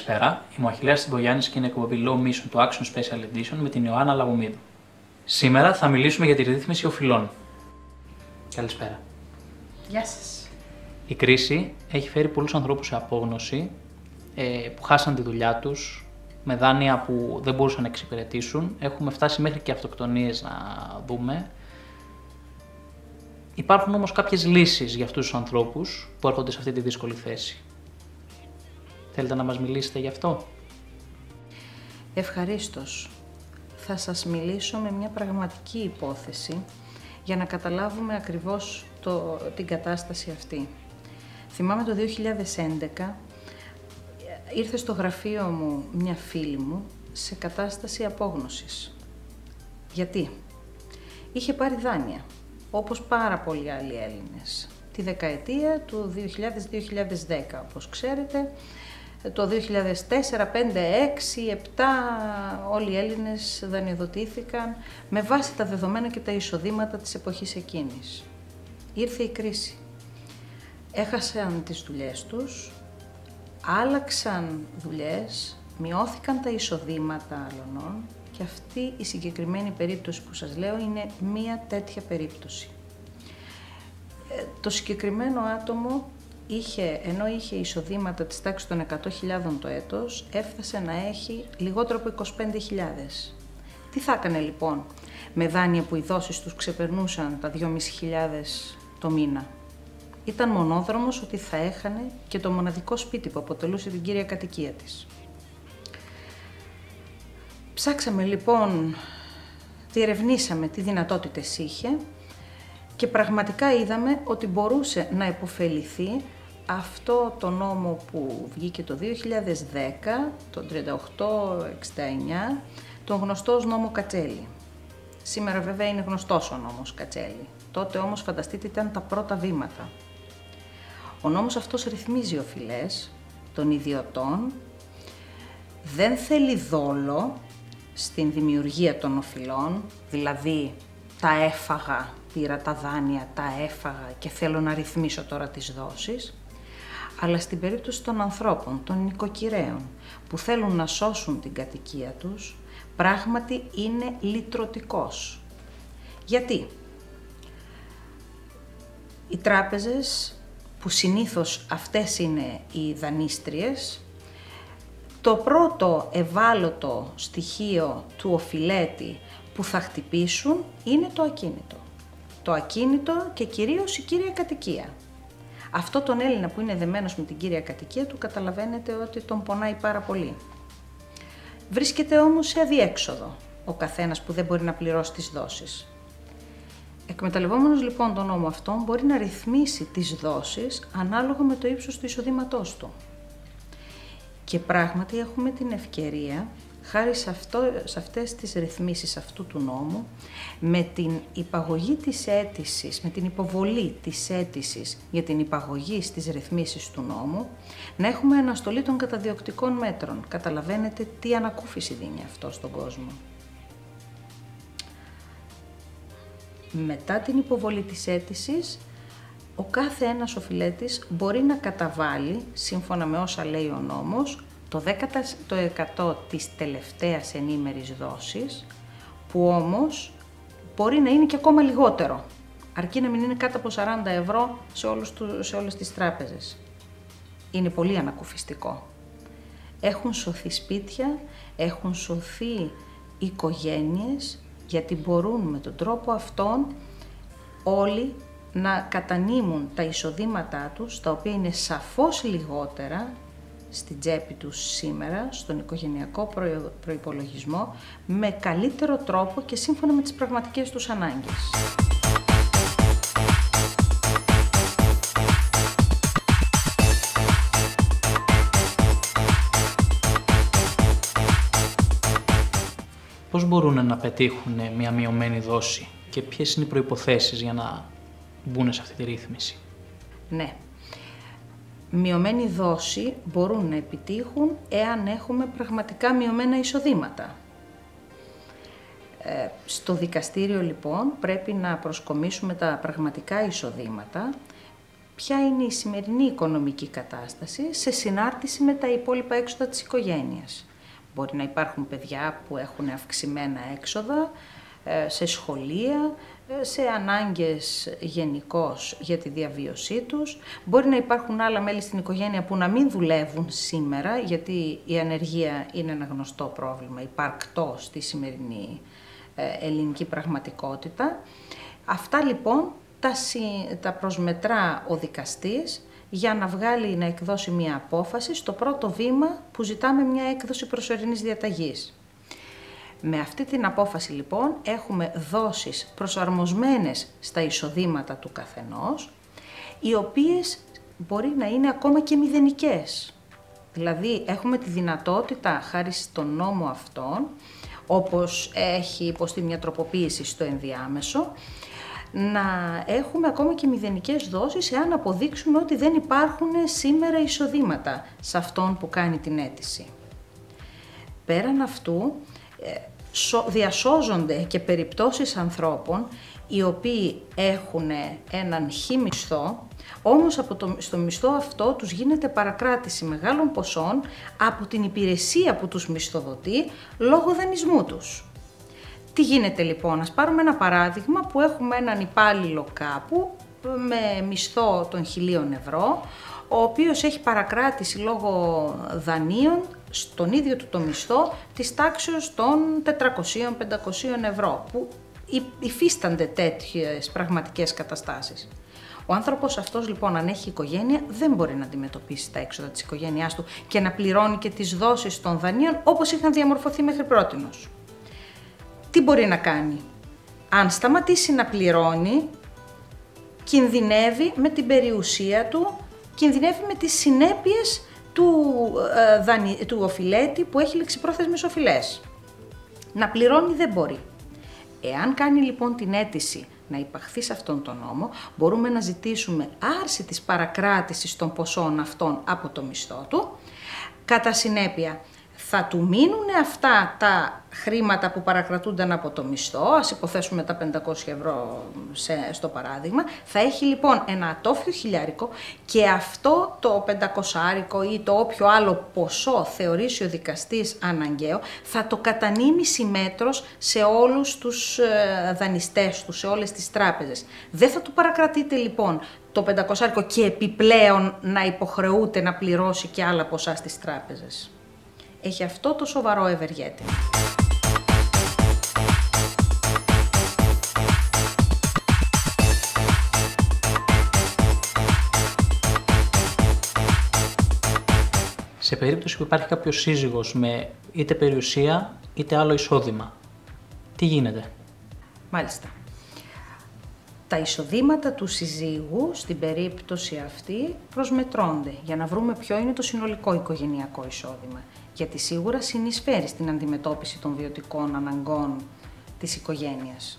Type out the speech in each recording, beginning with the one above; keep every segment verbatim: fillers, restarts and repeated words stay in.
Καλησπέρα, είμαι ο Αχιλλέας Τυμπογιάννης και είναι εκπομπή Low Mission του Action Special Edition με την Ιωάννα Λαγομίδου. Σήμερα θα μιλήσουμε για τη ρύθμιση οφειλών. Καλησπέρα. Γεια σας. Η κρίση έχει φέρει πολλούς ανθρώπους σε απόγνωση, που χάσαν τη δουλειά τους, με δάνεια που δεν μπορούσαν να εξυπηρετήσουν. Έχουμε φτάσει μέχρι και αυτοκτονίες να δούμε. Υπάρχουν όμως κάποιες λύσεις για αυτούς τους ανθρώπους που έρχονται σε αυτή τη δύσκολη θέση. Θέλετε να μας μιλήσετε γι' αυτό? Ευχαρίστως. Θα σας μιλήσω με μια πραγματική υπόθεση για να καταλάβουμε ακριβώς το, την κατάσταση αυτή. Θυμάμαι το δύο χιλιάδες έντεκα ήρθε στο γραφείο μου μια φίλη μου σε κατάσταση απόγνωσης. Γιατί? Είχε πάρει δάνεια, όπως πάρα πολλοί άλλοι Έλληνες, τη δεκαετία του δύο χιλιάδες με δύο χιλιάδες δέκα, όπως ξέρετε. Το δύο χιλιάδες τέσσερα, πέντε, έξι, επτά όλοι οι Έλληνες δανειοδοτήθηκαν με βάση τα δεδομένα και τα εισοδήματα της εποχής εκείνης. Ήρθε η κρίση. Έχασαν τις δουλειές τους, άλλαξαν δουλειές, μειώθηκαν τα εισοδήματα άλλων και αυτή η συγκεκριμένη περίπτωση που σας λέω είναι μία τέτοια περίπτωση. Ε, το συγκεκριμένο άτομο είχε, ενώ είχε εισοδήματα της τάξης των εκατό χιλιάδων το έτος, έφτασε να έχει λιγότερο από είκοσι πέντε χιλιάδες. Τι θα έκανε λοιπόν με δάνεια που οι δόσεις τους ξεπερνούσαν τα δυόμισι χιλιάδες το μήνα? Ήταν μονόδρομος ότι θα έχανε και το μοναδικό σπίτι που αποτελούσε την κύρια κατοικία της. Ψάξαμε λοιπόν, διερευνήσαμε τι δυνατότητες είχε και πραγματικά είδαμε ότι μπορούσε να υποφεληθεί αυτό το νόμο που βγήκε το δύο χιλιάδες δέκα, το τριάντα οκτώ εξήντα εννιά, τον γνωστό ως νόμο Κατσέλη. Σήμερα βέβαια είναι γνωστός ο νόμος Κατσέλη. Τότε όμως φανταστείτε ήταν τα πρώτα βήματα. Ο νόμος αυτός ρυθμίζει οφειλές των ιδιωτών, δεν θέλει δόλο στην δημιουργία των οφειλών, δηλαδή τα έφαγα, πήρα τα δάνεια, τα έφαγα και θέλω να ρυθμίσω τώρα τις δόσεις, αλλά στην περίπτωση των ανθρώπων, των νοικοκυρέων, που θέλουν να σώσουν την κατοικία τους, πράγματι είναι λυτρωτικός. Γιατί? Οι τράπεζες, που συνήθως αυτές είναι οι δανείστριες, το πρώτο ευάλωτο στοιχείο του οφειλέτη που θα χτυπήσουν είναι το ακίνητο. Το ακίνητο και κυρίως η κύρια κατοικία. Αυτό τον Έλληνα που είναι δεμένος με την κύρια κατοικία του καταλαβαίνετε ότι τον πονάει πάρα πολύ. Βρίσκεται όμως σε αδιέξοδο ο καθένας που δεν μπορεί να πληρώσει τις δόσεις. Εκμεταλλευόμενος λοιπόν τον νόμο αυτόν μπορεί να ρυθμίσει τις δόσεις ανάλογα με το ύψος του εισοδήματός του. Και πράγματι έχουμε την ευκαιρία, χάρη σε, αυτό, σε αυτές τις ρυθμίσεις αυτού του νόμου, με την υπαγωγή της αίτησης, με την υποβολή της αίτησης για την υπαγωγή στις ρυθμίσεις του νόμου, να έχουμε αναστολή των καταδιοκτικών μέτρων. Καταλαβαίνετε τι ανακούφιση δίνει αυτό στον κόσμο. Μετά την υποβολή της αίτησης, ο κάθε ένας οφειλέτης μπορεί να καταβάλει, σύμφωνα με όσα λέει ο νόμος, το δέκα τοις εκατό της τελευταίας ενήμερης δόσης, που όμως μπορεί να είναι και ακόμα λιγότερο, αρκεί να μην είναι κάτω από σαράντα ευρώ σε, όλους του, σε όλες τις τράπεζες. Είναι πολύ ανακουφιστικό. Έχουν σωθεί σπίτια, έχουν σωθεί οικογένειες, γιατί μπορούν με τον τρόπο αυτόν όλοι να κατανείμουν τα εισοδήματά τους, τα οποία είναι σαφώς λιγότερα στην τσέπη τους σήμερα, στον οικογενειακό προϋπολογισμό, με καλύτερο τρόπο και σύμφωνα με τις πραγματικές τους ανάγκες. Πώς μπορούν να πετύχουν μια μειωμένη δόση και ποιες είναι οι προϋποθέσεις για να μπουν σε αυτή τη ρύθμιση? Ναι. Μειωμένη δόση μπορούν να επιτύχουν εάν έχουμε πραγματικά μειωμένα εισοδήματα. Ε, στο δικαστήριο λοιπόν πρέπει να προσκομίσουμε τα πραγματικά εισοδήματα ποια είναι η σημερινή οικονομική κατάσταση σε συνάρτηση με τα υπόλοιπα έξοδα της οικογένειας. Μπορεί να υπάρχουν παιδιά που έχουν αυξημένα έξοδα σε σχολεία, σε ανάγκες γενικώς για τη διαβίωσή τους. Μπορεί να υπάρχουν άλλα μέλη στην οικογένεια που να μην δουλεύουν σήμερα, γιατί η ανεργία είναι ένα γνωστό πρόβλημα, υπαρκτό στη σημερινή ελληνική πραγματικότητα. Αυτά λοιπόν τα, τα προσμετρά ο δικαστής για να βγάλει, να εκδώσει μια απόφαση στο πρώτο βήμα που ζητάμε μια έκδοση προσωρινής διαταγής. Με αυτή την απόφαση λοιπόν έχουμε δόσεις προσαρμοσμένες στα εισοδήματα του καθενός, οι οποίες μπορεί να είναι ακόμα και μηδενικές. Δηλαδή έχουμε τη δυνατότητα, χάρη στον νόμο αυτόν, όπως έχει υποστεί μια τροποποίηση στο ενδιάμεσο, να έχουμε ακόμα και μηδενικές δόσεις εάν αποδείξουμε ότι δεν υπάρχουν σήμερα εισοδήματα σε αυτόν που κάνει την αίτηση. Πέραν αυτού, διασώζονται και περιπτώσεις ανθρώπων οι οποίοι έχουν έναν χι μισθό, όμως από το, στο μισθό αυτό τους γίνεται παρακράτηση μεγάλων ποσών από την υπηρεσία που τους μισθοδοτεί λόγω δανεισμού τους. Τι γίνεται λοιπόν, ας πάρουμε ένα παράδειγμα που έχουμε έναν υπάλληλο κάπου με μισθό των χιλίων ευρώ, ο οποίος έχει παρακράτηση λόγω δανείων στον ίδιο του το μισθό της τάξεως των τετρακοσίων με πεντακοσίων ευρώ, που υφίστανται τέτοιες πραγματικές καταστάσεις. Ο άνθρωπος αυτός λοιπόν, αν έχει οικογένεια, δεν μπορεί να αντιμετωπίσει τα έξοδα της οικογένειάς του και να πληρώνει και τις δόσεις των δανείων όπως είχαν διαμορφωθεί μέχρι πρότινος. Τι μπορεί να κάνει? Αν σταματήσει να πληρώνει, κινδυνεύει με την περιουσία του, κινδυνεύει με τις συνέπειες του, ε, δανει, του οφειλέτη που έχει ληξιπρόθεσμες οφειλές. Να πληρώνει δεν μπορεί. Εάν κάνει λοιπόν την αίτηση να υπαχθεί σε αυτόν τον νόμο, μπορούμε να ζητήσουμε άρση της παρακράτησης των ποσών αυτών από το μισθό του. Κατά συνέπεια, θα του μείνουν αυτά τα χρήματα που παρακρατούνταν από το μισθό, ας υποθέσουμε τα πεντακόσια ευρώ σε, στο παράδειγμα, θα έχει λοιπόν ένα ατόφιο χιλιάρικο και αυτό το πεντακόσάρικο ή το όποιο άλλο ποσό θεωρήσει ο δικαστής αναγκαίο, θα το κατανείμει συμμέτρως σε όλους τους ε, δανειστές του, σε όλες τις τράπεζες. Δεν θα του παρακρατείτε λοιπόν το πεντακόσάρικο και επιπλέον να υποχρεούται να πληρώσει και άλλα ποσά στις τράπεζες. Έχει αυτό το σοβαρό ευεργέτη. Σε περίπτωση που υπάρχει κάποιος σύζυγος με είτε περιουσία είτε άλλο εισόδημα, τι γίνεται? Μάλιστα. Τα εισοδήματα του συζύγου στην περίπτωση αυτή προσμετρώνται για να βρούμε ποιο είναι το συνολικό οικογενειακό εισόδημα. Γιατί σίγουρα συνεισφέρει στην αντιμετώπιση των βιωτικών αναγκών της οικογένειας.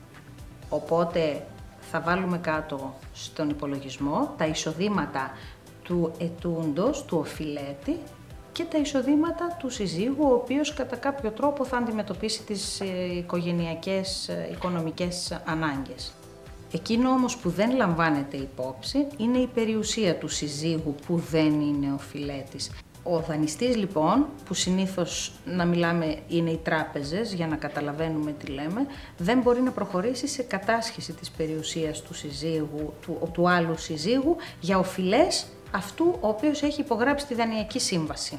Οπότε θα βάλουμε κάτω στον υπολογισμό τα εισοδήματα του ετούντος, του οφειλέτη και τα εισοδήματα του συζύγου, ο οποίος κατά κάποιο τρόπο θα αντιμετωπίσει τις οικογενειακές οικονομικές ανάγκες. Εκείνο όμως που δεν λαμβάνεται υπόψη είναι η περιουσία του συζύγου που δεν είναι οφειλέτης. Ο δανειστής λοιπόν, που συνήθως να μιλάμε είναι οι τράπεζες για να καταλαβαίνουμε τι λέμε, δεν μπορεί να προχωρήσει σε κατάσχεση της περιουσίας του, συζύγου, του, του άλλου συζύγου για οφειλές αυτού ο οποίος έχει υπογράψει τη δανειακή σύμβαση.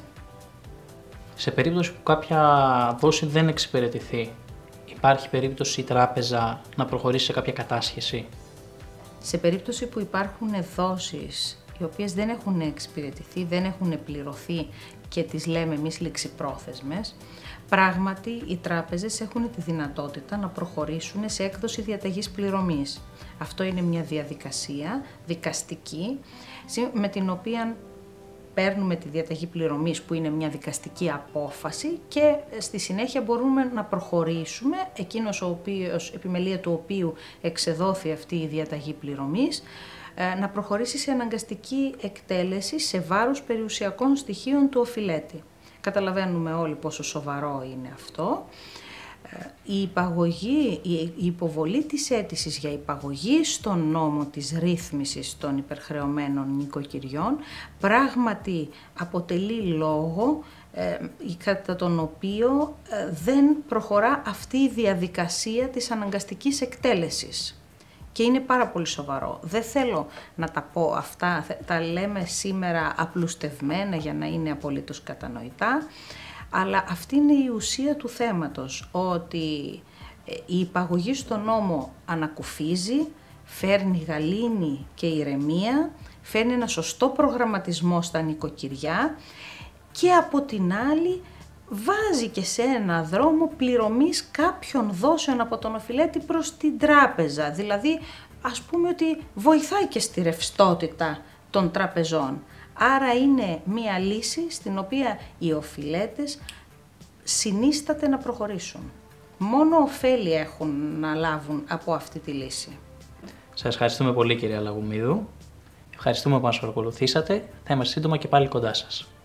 Σε περίπτωση που κάποια δόση δεν εξυπηρετηθεί, υπάρχει περίπτωση η τράπεζα να προχωρήσει σε κάποια κατάσχεση? Σε περίπτωση που υπάρχουν δόσεις οι οποίες δεν έχουν εξυπηρετηθεί, δεν έχουν πληρωθεί και τις λέμε εμείς ληξιπρόθεσμες, πράγματι οι τράπεζες έχουν τη δυνατότητα να προχωρήσουν σε έκδοση διαταγής πληρωμής. Αυτό είναι μια διαδικασία δικαστική με την οποία παίρνουμε τη διαταγή πληρωμής που είναι μια δικαστική απόφαση και στη συνέχεια μπορούμε να προχωρήσουμε, εκείνος ο οποίος, επιμελία του οποίου εξεδόθη αυτή η διαταγή πληρωμής, να προχωρήσει σε αναγκαστική εκτέλεση σε βάρος περιουσιακών στοιχείων του οφειλέτη. Καταλαβαίνουμε όλοι πόσο σοβαρό είναι αυτό. Η υπαγωγή, η υποβολή της αίτησης για υπαγωγή στον νόμο της ρύθμισης των υπερχρεωμένων νοικοκυριών πράγματι αποτελεί λόγο ε, κατά τον οποίο ε, δεν προχωρά αυτή η διαδικασία της αναγκαστικής εκτέλεσης. Και είναι πάρα πολύ σοβαρό. Δεν θέλω να τα πω αυτά, τα λέμε σήμερα απλουστευμένα για να είναι απολύτως κατανοητά, αλλά αυτή είναι η ουσία του θέματος, ότι η υπαγωγή στον νόμο ανακουφίζει, φέρνει γαλήνη και ηρεμία, φέρνει ένα σωστό προγραμματισμό στα νοικοκυριά και από την άλλη βάζει και σε ένα δρόμο πληρωμής κάποιων δόσεων από τον οφειλέτη προς την τράπεζα. Δηλαδή, ας πούμε ότι βοηθάει και στη ρευστότητα των τραπεζών. Άρα είναι μία λύση στην οποία οι οφειλέτες συνίσταται να προχωρήσουν. Μόνο ωφέλη έχουν να λάβουν από αυτή τη λύση. Σας ευχαριστούμε πολύ, κυρία Λαγουμίδου. Ευχαριστούμε που μας παρακολουθήσατε. Θα είμαστε σύντομα και πάλι κοντά σας.